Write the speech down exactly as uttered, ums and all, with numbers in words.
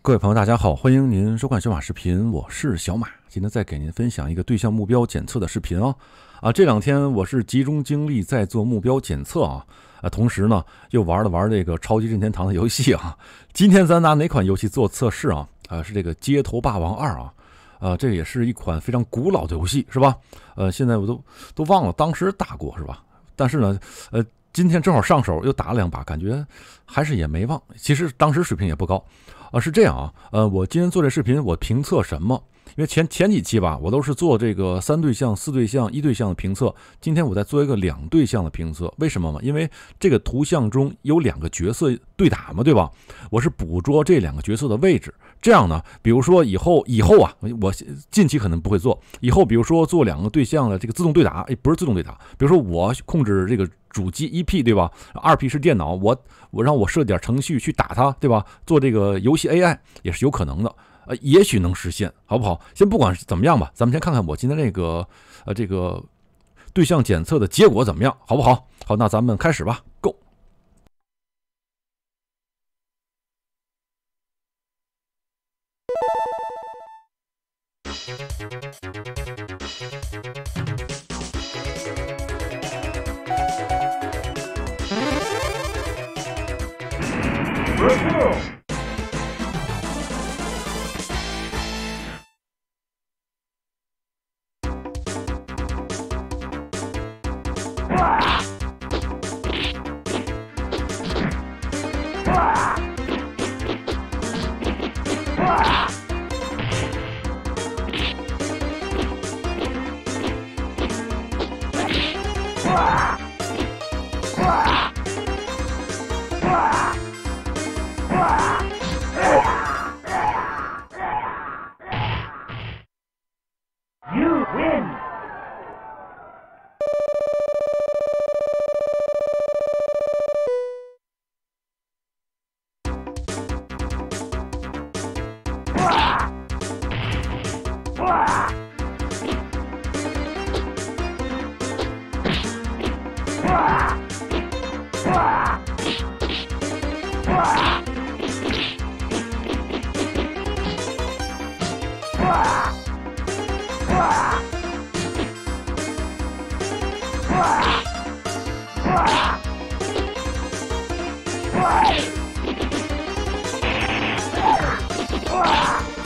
各位朋友，大家好，欢迎您收看小马视频，我是小马。今天再给您分享一个对象目标检测的视频哦。啊，这两天我是集中精力在做目标检测啊，啊，同时呢又玩了玩这个超级任天堂的游戏啊。今天咱拿哪款游戏做测试啊？啊，是这个《街头霸王二》啊。呃，这也是一款非常古老的游戏，是吧？呃，现在我都都忘了当时打过，是吧？但是呢，呃。今天正好上手又打了两把，感觉还是也没忘。其实当时水平也不高，啊，是这样啊，呃，我今天做这视频，我评测什么？因为前前几期吧，我都是做这个三对象、四对象、一对象的评测。今天我再做一个两对象的评测，为什么嘛？因为这个图像中有两个角色对打嘛，对吧？我是捕捉这两个角色的位置，这样呢，比如说以后以后啊，我近期可能不会做，以后比如说做两个对象的这个自动对打，哎，不是自动对打，比如说我控制这个主机一 P 对吧？二 P 是电脑，我我让我设点程序去打它，对吧？做这个游戏 A I 也是有可能的。呃，也许能实现，好不好？先不管是怎么样吧，咱们先看看我今天这个呃这个对象检测的结果怎么样，好不好？好，那咱们开始吧 ，Go。You win! Ah!